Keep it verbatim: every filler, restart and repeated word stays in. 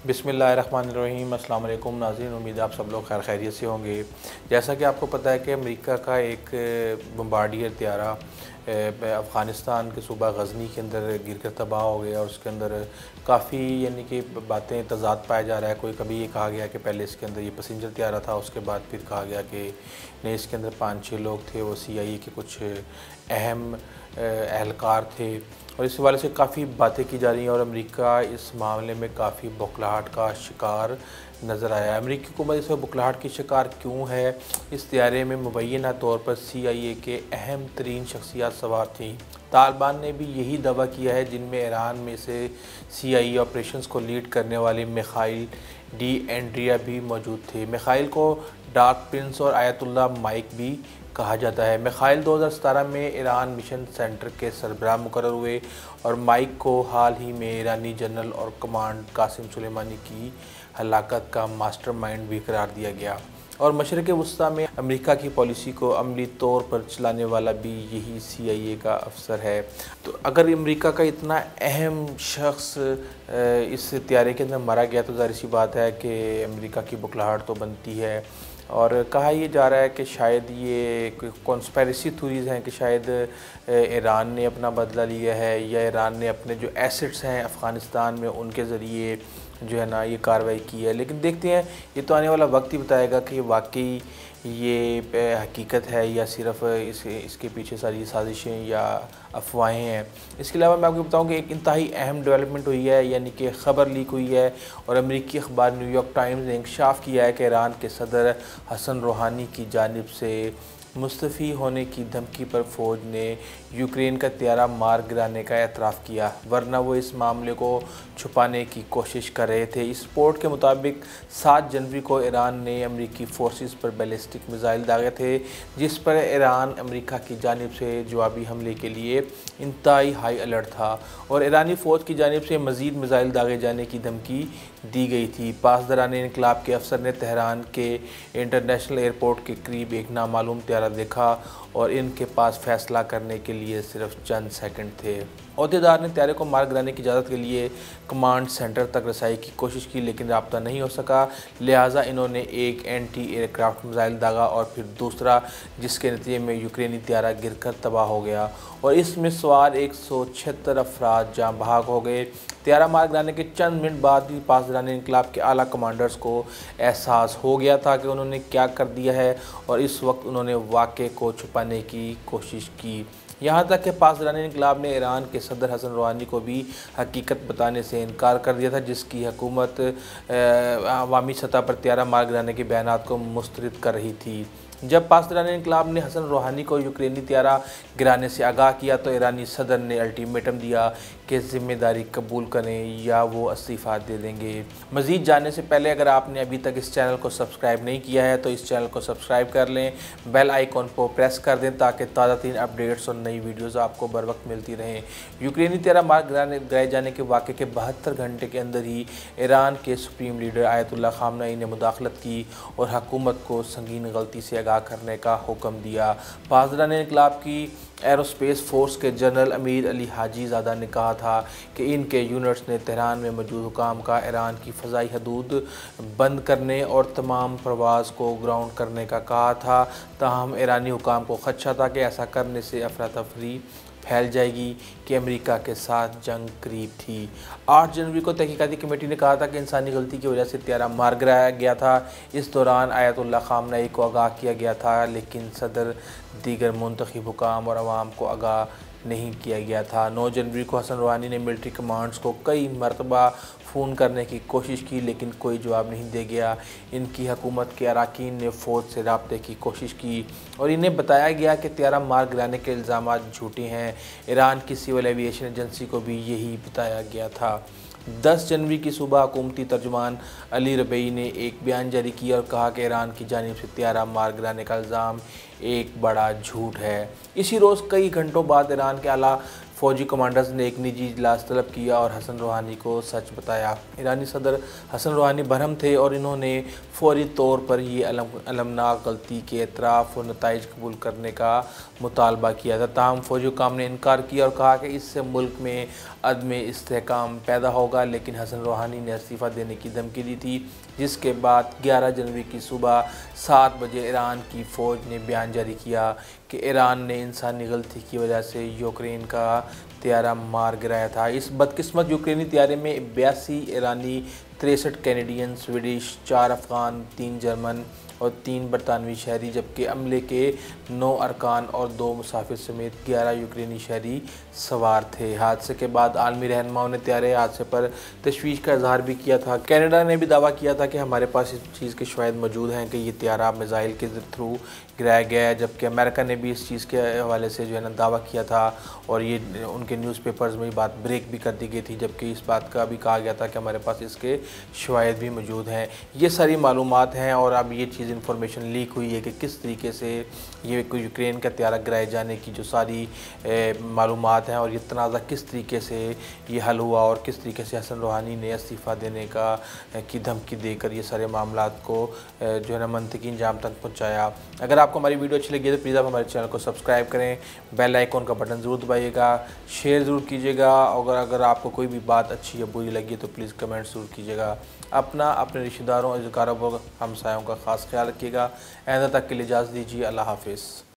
बिस्मिल्लाहिर्रहमानिर्रहीम। अस्सलाम वालेकुम नाज़रीन, उम्मीद है आप सब लोग खैर खैरियत से होंगे। जैसा कि आपको पता है कि अमेरिका का एक बम्बार्डियर त्यारा अफ़गानिस्तान के सूबा गज़नी के अंदर गिर कर तबाह हो गया और उसके अंदर काफ़ी यानी कि बातें तज़ाद पाया जा रहा है। कोई कभी ये कहा गया कि पहले इसके अंदर ये पैसेंजर त्यारा था, उसके बाद फिर कहा गया कि नहीं, इसके अंदर पाँच छः लोग थे, वो सी आई ए के कुछ अहम एहलकार थे और इस हवाले से काफ़ी बातें की जा रही हैं और अमेरिका इस मामले में काफ़ी बौखलाहट का शिकार नज़र आया। अमेरिकी हुकूमत इस बौखलाहट की शिकार क्यों है? इस त्यारे में मुबैना तौर पर सी आई ए के अहम तरीन शख्सियात सवार थीं। तालिबान ने भी यही दावा किया है, जिनमें ईरान में से सी आई ए ऑपरेशंस को लीड करने वाले मिखाइल डी एंड्रिया भी मौजूद थे। मिखाइल को डार्क प्रिंस और आयतुल्ला माइक भी कहा जाता है। मिखाइल दो हज़ार सतारह में ईरान मिशन सेंटर के सरबराह मुकर्रर हुए और माइक को हाल ही में ईरानी जनरल और कमांड कासिम सुलेमानी की हलाकत का मास्टरमाइंड भी करार दिया गया और मशरक़ वस्ती में अमेरिका की पॉलिसी को अमली तौर पर चलाने वाला भी यही सी आई ए का अफसर है। तो अगर अमेरिका का इतना अहम शख्स इस त्यारे के अंदर मारा गया तो ज़ाहिर सी बात है कि अमेरिका की बुखलाहट तो बनती है। और कहा यह जा रहा है कि शायद ये कॉन्स्पिरेसी थ्योरीज़ हैं कि शायद ईरान ने अपना बदला लिया है या ईरान ने अपने जो एसेट्स हैं अफ़गानिस्तान में उनके ज़रिए जो है ना ये कार्रवाई की है। लेकिन देखते हैं, ये तो आने वाला वक्त ही बताएगा कि वाकई ये हकीकत है या सिर्फ इस इसके पीछे सारी साजिशें या अफवाहें हैं। इसके अलावा मैं आपको बताऊं कि एक इंतहाई अहम डेवलपमेंट हुई है, यानी कि ख़बर लीक हुई है और अमेरिकी अखबार न्यूयॉर्क टाइम्स ने इंकशाफ किया है कि ईरान के सदर हसन रूहानी की जानिब से मुस्तफ़ी होने की धमकी पर फ़ौज ने यूक्रेन का त्यारा मार गिराने का एतराफ़ किया, वरना वो इस मामले को छुपाने की कोशिश कर रहे थे। इस रिपोर्ट के मुताबिक सात जनवरी को ईरान ने अमेरिकी फोर्सेस पर बैलिस्टिक मिसाइल दागे थे, जिस पर ईरान अमेरिका की जानिब से जवाबी हमले के लिए इंतहाई हाई अलर्ट था और ईरानी फ़ौज की जानिब से मज़ीद मिसाइल दागे जाने की धमकी दी गई थी। पासदारान इनकलाब के अफसर ने तेहरान के इंटरनेशनल एयरपोर्ट के करीब एक नामालूम त्यारा देखा और इनके पास फ़ैसला करने के लिए सिर्फ चंद सेकंड थे। अहदेदार ने त्यारे को मार गिराने की इजाज़त के लिए कमांड सेंटर तक रसाई की कोशिश की, लेकिन रब्ता नहीं हो सका। लिहाजा इन्होंने एक एंटी एयरक्राफ्ट मिसाइल दागा और फिर दूसरा, जिसके नतीजे में यूक्रेनी त्यारा गिरकर तबाह हो गया और इसमें सवार एक सौ छिहत्तर अफराद जाँ बहक हो गए। त्यारा मार गिराने के चंद मिनट बाद ही पासदारान इनकलाब के आला कमांडर्स को एहसास हो गया था कि उन्होंने क्या कर दिया है और इस वक्त उन्होंने वाक़े को छुपाने की कोशिश की। यहाँ तक कि पासदारान इनकलाब ने ईरान के सदर हसन रूहानी को भी हकीकत बताने से इनकार कर दिया था, जिसकी हुकूमत अवामी सतह पर त्यारा मार गिराने के बयानात को मुस्तरद कर रही थी। जब पासदारान इनकलाब ने हसन रूहानी को यूक्रेनी त्यारा गिराने से आगाह किया तो ईरानी सदर ने अल्टीमेटम दिया कि ज़िम्मेदारी कबूल करें या वो इस्तीफ़ा दे देंगे। मज़ीद जानने से पहले अगर आपने अभी तक इस चैनल को सब्सक्राइब नहीं किया है तो इस चैनल को सब्सक्राइब कर लें, बेल आइकॉन को प्रेस कर दें ताकि ताज़ा तीन अपडेट्स और नई वीडियोज़ आपको बर वक्त मिलती रहें। यूक्रेनी त्यारा मार गिराने गिराए जाने के वाक़े के बहत्तर घंटे के अंदर ही ईरान के सुप्रीम लीडर आयतुल्ला ख़ामनेई ने मुदाखलत की और हुकूमत को संगीन गलती से करने का हुक्म दिया। पासदारान इनकलाब की एरोस्पेस फोर्स के जनरल अमीर अली हाजी ज़ादा ने कहा था कि इनके यूनिट्स ने तेहरान में मौजूद हुकाम का ईरान की फ़ज़ाई हदूद बंद करने और तमाम प्रवास को ग्राउंड करने का कहा था। ताहम ईरानी हुकाम को खदशा था कि ऐसा करने से अफरा तफरी फैल जाएगी कि अमेरिका के साथ जंग करीब थी। आठ जनवरी को तहकीकाती कमेटी ने कहा था कि इंसानी गलती की वजह से त्यारा मार गिराया गया था। इस दौरान आयतुल्ला ख़ामनेई को आगाह किया गया था, लेकिन सदर, दीगर मुंतखब हुकाम और अवाम को आगाह नहीं किया गया था। नौ जनवरी को हसन रूहानी ने मिलिट्री कमांड्स को कई मरतबा फ़ोन करने की कोशिश की, लेकिन कोई जवाब नहीं दे गया। इनकी हुकूमत के अरकान ने फ़ौज से रब्ते की कोशिश की और इन्हें बताया गया कि त्यारा मार गिराने के इल्ज़ाम झूठे हैं। ईरान की सिविल एविएशन एजेंसी को भी यही बताया गया था। दस जनवरी की सुबह हुकूमती तर्जुमान अली रबई ने एक बयान जारी किया और कहा कि ईरान की जानिब से त्यारा मार गिराने का इल्ज़ाम एक बड़ा झूठ है। इसी रोज़ कई घंटों बाद ईरान के आला फ़ौजी कमांडर्स ने एक निजी इजलास तलब किया और हसन रूहानी को सच बताया। ईरानी सदर हसन रूहानी बरहम थे और इन्होंने फौरी तौर पर ये अलम अलमनाक गलती के एतराफ़ और नताइज कबूल करने का मुतालबा किया था। ताहम फ़ौजी हुकाम ने इनकार किया और कहा कि इससे मुल्क में अदम इस्तेहकाम पैदा होगा, लेकिन हसन रूहानी ने इस्तीफ़ा देने की धमकी दी थी, जिसके बाद ग्यारह जनवरी की सुबह सात बजे ईरान की फ़ौज ने बयान जारी किया कि ईरान ने इंसानी गलती की वजह से यूक्रेन का त्यारा मार गिराया था। इस बदकिस्मत यूक्रेनी त्यारे में बयासी ईरानी, तिरसठ कैनेडियन, स्वीडिश, चार अफ़गान, तीन जर्मन और तीन बरतानवी शहरी, जबकि अमले के नौ अरकान और दो मुसाफिर समेत ग्यारह यूक्रेनी शहरी सवार थे। हादसे के बाद आलमी रहनुमाओं ने त्यारे हादसे पर तशवीश का इजहार भी किया था। कनाडा ने भी दावा किया था कि हमारे पास इस चीज़ के शवाहिद मौजूद हैं कि ये त्यारा मिसाइल के थ्रू गिराया गया है, जबकि अमेरिका ने भी इस चीज़ के हवाले से जो है ना दावा किया था और ये उनके न्यूज़पेपर्स में बात ब्रेक भी कर दी गई थी, जबकि इस बात का भी कहा गया था कि हमारे पास इसके शवाहिद भी मौजूद हैं। ये सारी मालूमात हैं और अब ये चीज़ इन्फॉर्मेशन लीक हुई है कि किस तरीके से ये यूक्रेन का त्यारा गिराए जाने की जो सारी मालूमात हैं और ये तनाज़ा किस तरीके से ये हल हुआ और किस तरीके से हसन रूहानी ने इस्तीफ़ा देने का की धमकी देकर ये सारे मामलात को जो है ना मंतकी अंजाम तक पहुँचाया। अगर आपको हमारी वीडियो अच्छी लगी है तो प्लीज़ आप हमारे चैनल को सब्सक्राइब करें, बेल आइकॉन का बटन ज़रूर दबाइएगा, शेयर ज़रूर कीजिएगा। अगर अगर आपको कोई भी बात अच्छी या बुरी लगी तो प्लीज़ कमेंट ज़रूर कीजिएगा। अपना, अपने रिश्तेदारों, अज़कारों, हमसायों का ख़ास ख्याल रखिएगा। आइंदा तक के लिए इजाज़त दीजिए। अल्लाह हाफ़िज़।